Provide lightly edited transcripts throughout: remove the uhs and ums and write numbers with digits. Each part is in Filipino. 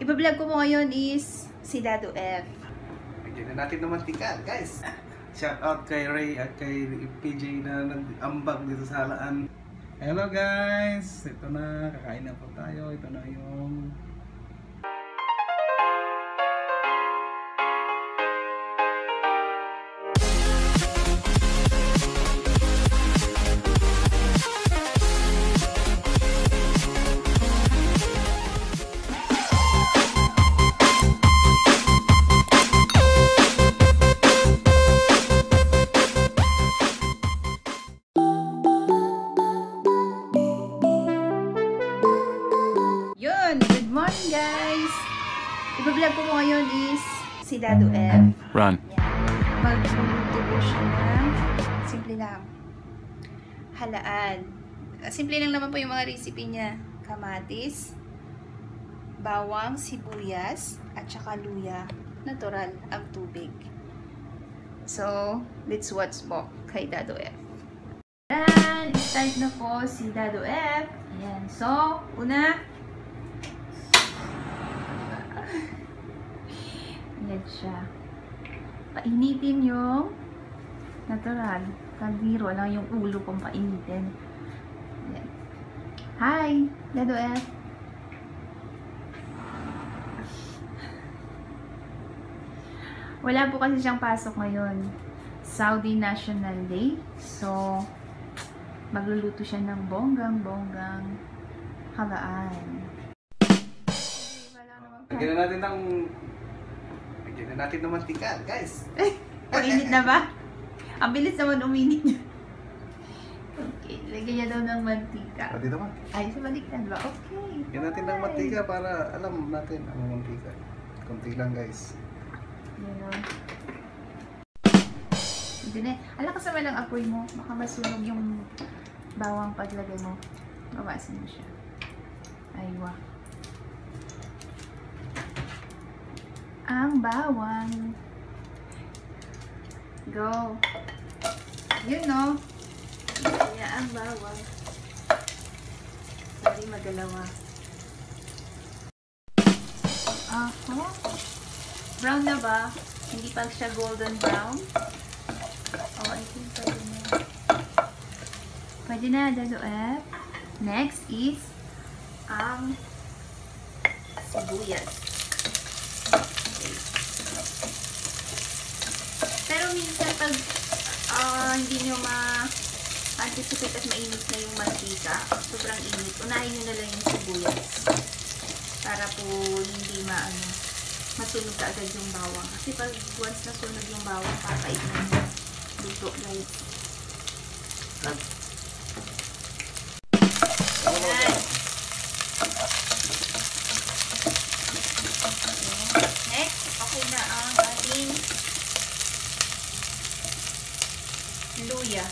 Ipa-vlog ko mo ngayon is si Dado F. Lagyan na natin ng mantika, guys. Shout out kay Ray at kay PJ na nag-ambag dito sa halaan. Hello guys! Ito na, kakain na po tayo. Ito na yung ipa-vlog ko mo ngayon is si Dado F. Run. Magluluto ko siya ng simple lang. Halaan. Simple lang naman po yung mga recipe niya. Kamatis, bawang, sibuyas, at saka luya. Natural ang tubig. So, let's watch po kay Dado F. Ayan, start na po si Dado F. Ayan. So, una, ayan siya. Painitin yung natural. Kaldero lang yung ulo kong painitin. Ayan. Hi! Dado F. Wala po kasi siyang pasok ngayon. Saudi National Day. So, magluluto siya ng bonggang-bonggang halaan. Lagyan na natin ng mantika, guys. Mainit na ba? Ang bilis naman uminit niya. Okay, lagyan niya daw ng mantika. O, dito ba? Ay, sa baliktad ba? Okay. Lagyan natin ng mantika para alam natin ang mantika. Kunti lang, guys. Yan o. Hindi na. Alakas naman ang apoy mo. Baka masunog yung bawang paglagay mo. Bawasan mo siya. Aywa. Ang bawang. Go. Yun no. Kaya ang bawang. Sorry, magalawa. Aha. Brown na ba? Hindi pa siya golden brown? Oh, I think pwede na. Pwede na, Dado F. Next is ang sibuyas. Pero minsan pag hindi nyo ma-anticipate at mainit na yung mantika, sobrang init, unahin nyo na lang yung sibuyas para po hindi masunog ka agad yung bawang. Kasi pag once nasunog yung bawang, papait na yung luto, guys. Ayan. Next, okay na ang ating luya.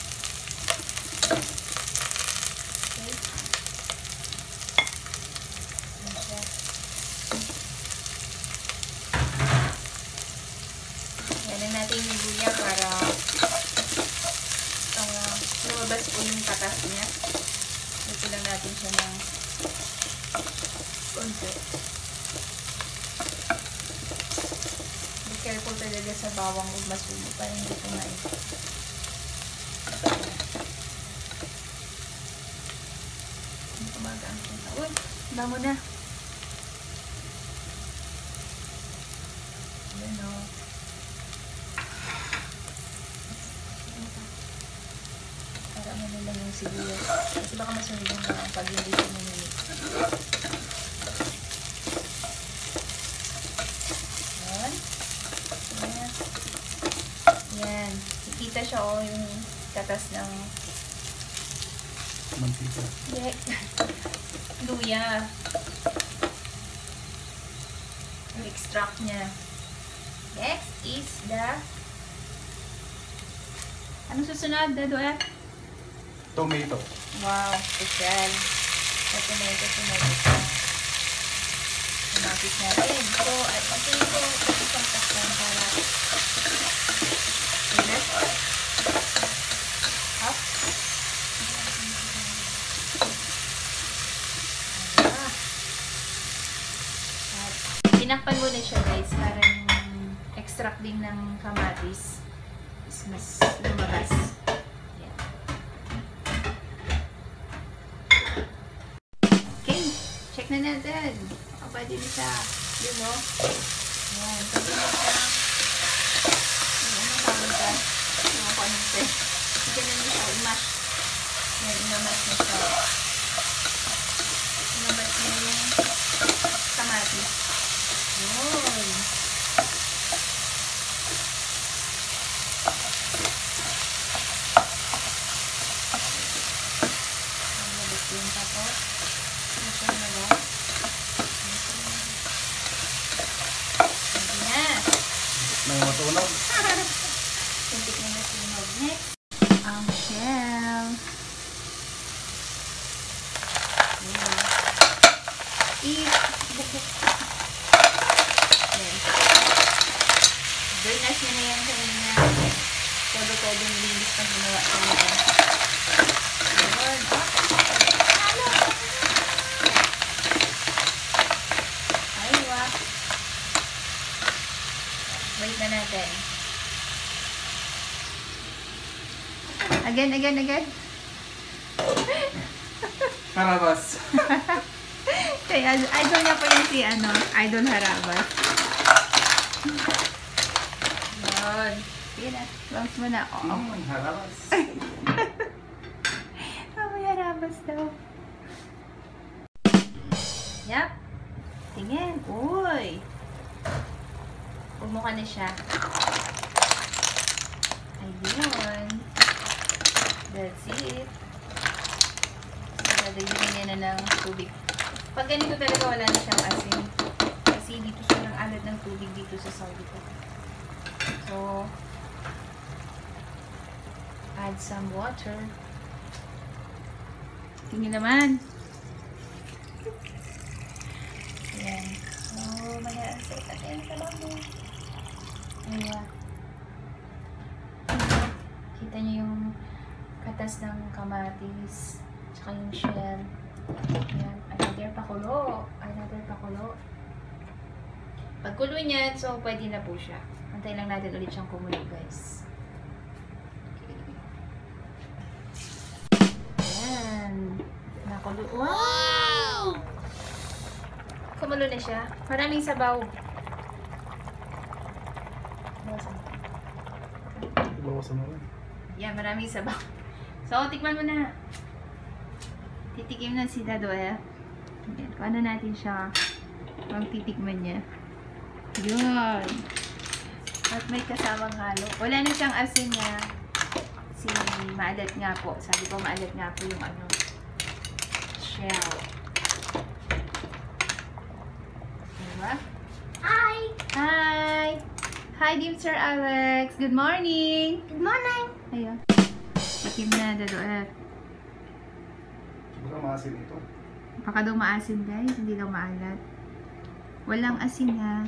Okay. Yan natin yung luya para lumabas po yung katas niya. Ito lang natin siya ng konti. Be careful talaga sa bawang huwag masunog para hindi kumain. Kumagaan ko na. Uy, bango na. Ayan o. Para mo lang yung sibuyas. Kasi baka masunog yung bawang pag hindi kuminit. Ayan. Ayan. Ayan. Ikita siya o yung katas ng Mantika. Luya. Yung extract niya. Next is the anong susunod, Dado F? Tomato. Wow, special. Tomato pa. Tumatis natin. So, at pagkain ko, isang takpan para up. Tinakpan muna siya guys para yung extract din ng kamatis is mas lumabas. Yan. Okay, check na natin. Pwede na siya. Yun o. Yan, pwede na siya. Ano tawag ka? Ano ko anong siya. Ganun na siya. I-mash. Yan, i-mash na siya. I-mash na yung kamatis. Yun. Ang labas yun tapos. Ano siya na ba? Hindi na. Nang matunog. Kuntik na nasunog. Next, ang shell. I-bukok. Yan. Bernas niya na yan kanina. Todo-todo linis na ginawa ko nito. Yun. Halo! Ay, wak. Wait na natin. Again. Harabas. Kaya, idol niya po yung si, Idol Harabas. Yun. Sige na. Bounce mo na. Oo. Harabas. May Harabas daw. Yep. Tingin. Uy. Umukha na siya. Ayun. That's it. Dadagdagan niya na ng tubig. Pag ganito talaga wala na siyang asin. Kasi dito siya ng alat ng tubig dito sa Saudi ko. So, add some water. Tingin naman. Ayan. So, maya set natin sa labo. Ayan. Kita niyo yung katas ng kamatis. Tsaka yung shell. Ayan. Another pakulo. Pagkulo niyan, so pwede na po siya. Antay lang natin ulit siyang kumulo, guys. Okay. Ayan. Nakulo. Wow! Kumulo na siya. Maraming sabaw. Bawasan mo rin. Yan, maraming sabaw. So, tikman mo na. Titikim na si Dado eh. Ayan, paano natin siya pang titikman niya. Yun. At may kasamang halo. Wala na siyang asin niya. Si maalat nga po. Sabi ko maalat nga po yung shell. Diba? Hi! Hi! Hi, dear Sir Alex. Good morning! Good morning! Ayun. Tikim na, Dado eh. Baka maasin ito. Baka daw maasin guys, hindi daw maalat. Walang asin ha.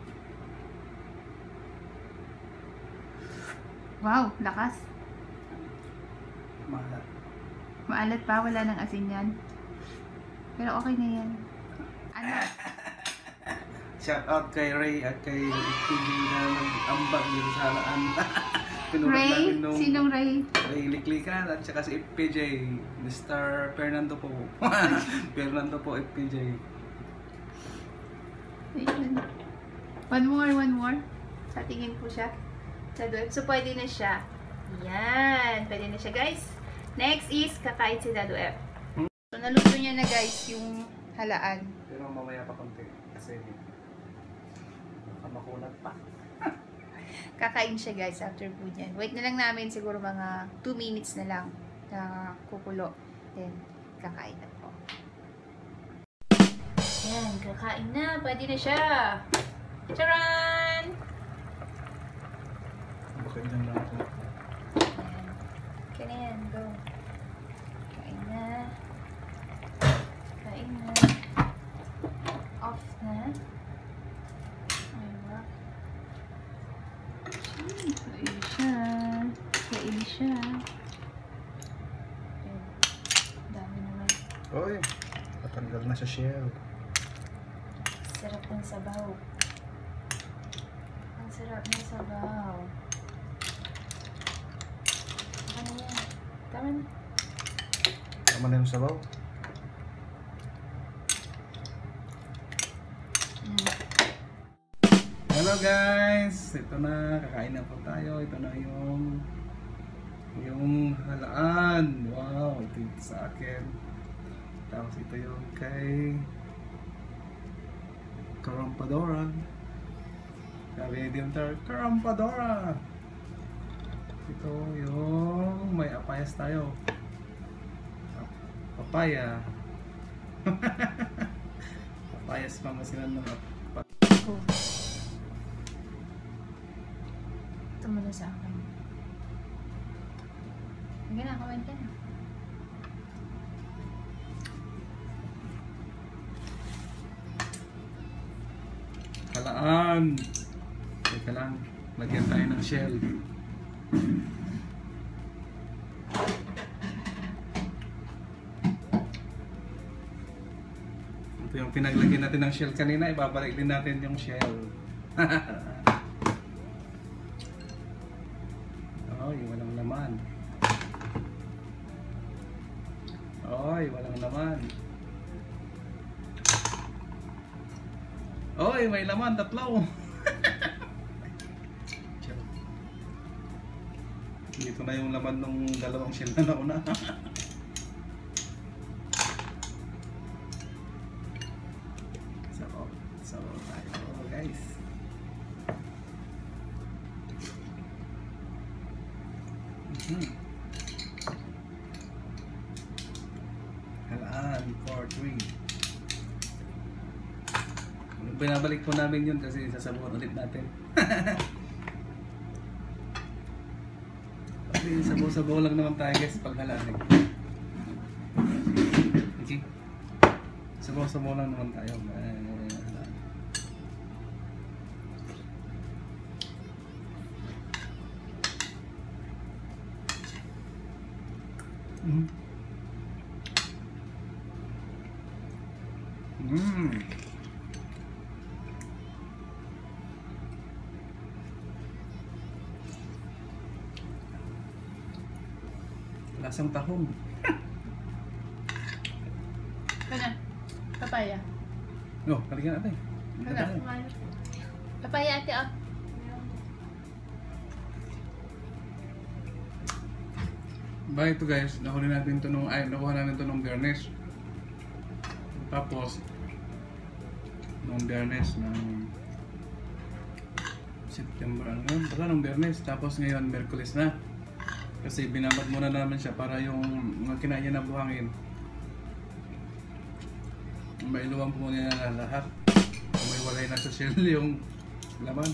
Wow, lakas. Maalat. Maalat pa, wala nang asin yan. Pero okay na yan. Ano? Shout out kay Ray at kay PJ na nag-ambag dito sa halaan. Ray? Sinong Ray? Ray Liklikan at saka si FPJ. Mr. Fernando po. Fernando po, FPJ. Ayun. One more. Sa tingin po siya. Sa doon. So, pwede na siya. Yan. Pwede na siya, guys. Next is, kakain si Dado F. So, naluto niya na, guys, yung halaan. Pero mamaya pa konti. Kasi makunat pa. Kakain siya, guys, after po niyan. Wait na lang namin siguro mga 2 minutes na lang na kukulo. Then, kakain na po. Yan, kakain na. Pwede na siya. Charan! Bakit lang lang ito? Yan. Okay na yan. Go. Kain na. Kain na. Off na. Ayun. Kain siya. Kain siya. Ayun. Dami naman. Oy, patanggal na sa shell. sarap ng sabaw. Ang sarap ng sabaw. Ano yan? Tama na. Tama na yung sabaw. Hello guys! Ito na, kakain na po tayo. Ito na yung halaan. Wow, ito yung sa akin. Tapos ito yung kay Karampadora. Medium tart Karampadora. Ito yung may apayas tayo. Papaya. Papayas Pangasinan ng Go. Ito muna sa akin. Sige na, comment ka na. Halaan. Teka lang, lagyan tayo ng shell. Ito yung pinaglagyan natin ng shell kanina, ibabalik din natin yung shell. Oy, walang laman. Oy, walang laman. Oy, may laman, tatlo. Dito na yung laman ng dalawang shell na nauna. So tayo guys. Halaan, 4-3. Binabalik po namin yun kasi sasabuhan ulit natin. Kasi sabaw-sabaw lang naman tayo guys pag halaan. Okay. Sabaw-sabaw lang naman tayo. Lasang tahong. Ano? Papaya. Oh, kaligyan natin. Ano? Papaya ate ah. Ba ito guys, nakuha namin ito nung Biyernes. Tapos nung Biyernes ng September ngayon, baka nung Biyernes, tapos ngayon Miyerkules na. Kasi binabad muna namin siya para yung mga kinain niya na buhangin mailuwang po niya na lahat. May walay na sa shell yung laman.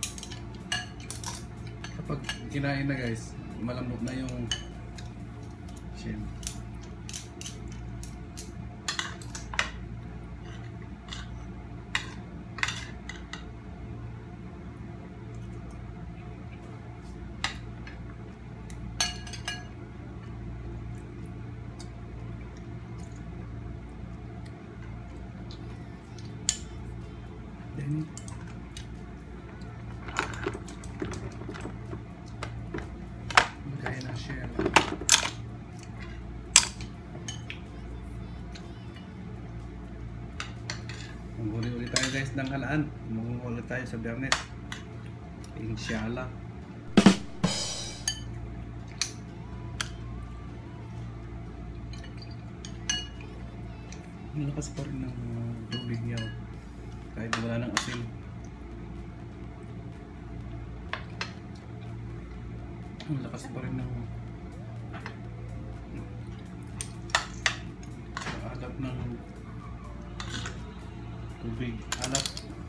Kapag kinain na guys, malambot na yung shell. Then magkaya na shell. Manghuli ulit tayo guys ng halaan. Manghuli tayo sa Biyernes. Inshallah. Ang lakas pa rin ng tubig niya. Kahit wala ng asin. Ang lakas pa rin ng alap ng tubig. Alap.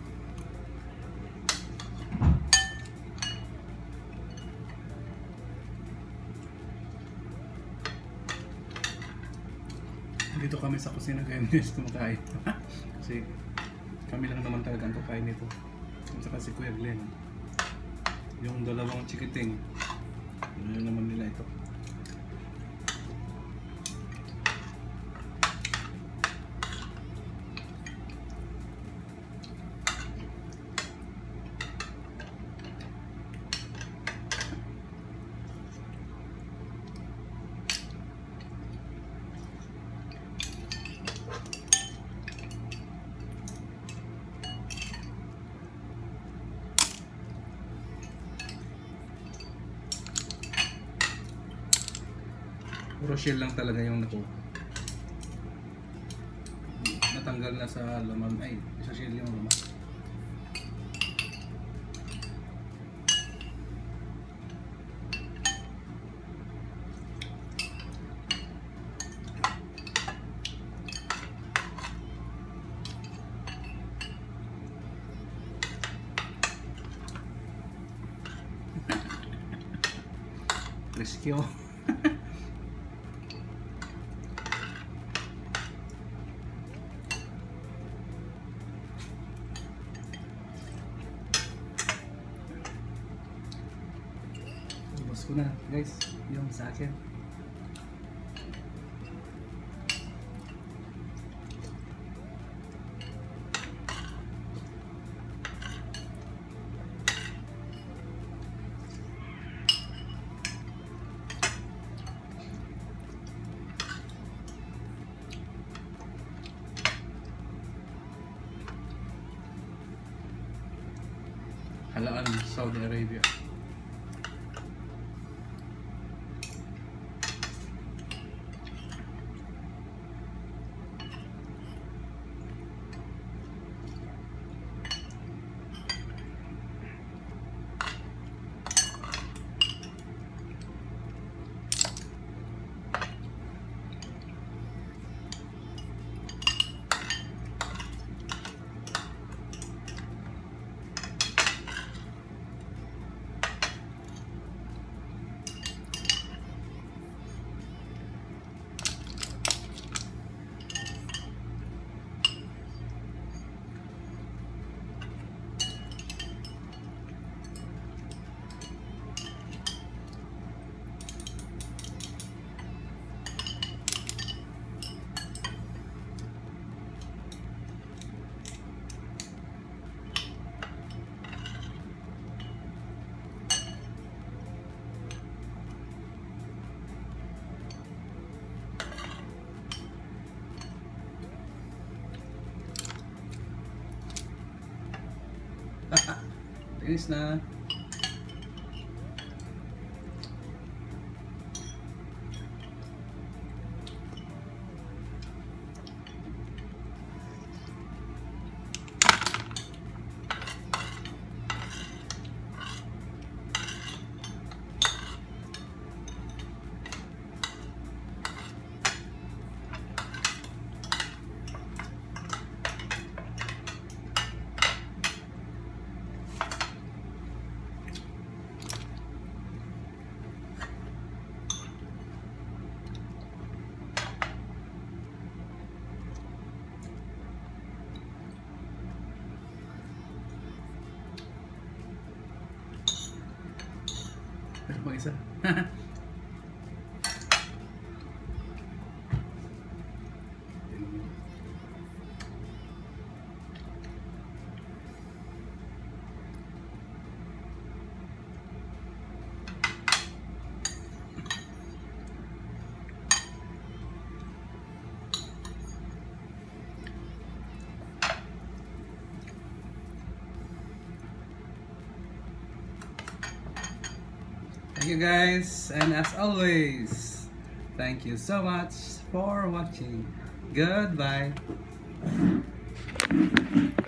Dito kami sa kusina kayo guys kumakain. Kasi kami lang naman talaga ang kakain nito. At saka si Kuya Glenn. Yung dalawang chikiting. Yun naman nila ito. Puro shell lang talaga yung nakuha. Natanggal na sa laman. Ay, sa shell yung laman. Rescue. Ubos ko na guys yung sa akin. Halaan Saudi Arabia. Finish na. Pero pang isa. Thank you guys, and as always, thank you so much for watching. Goodbye.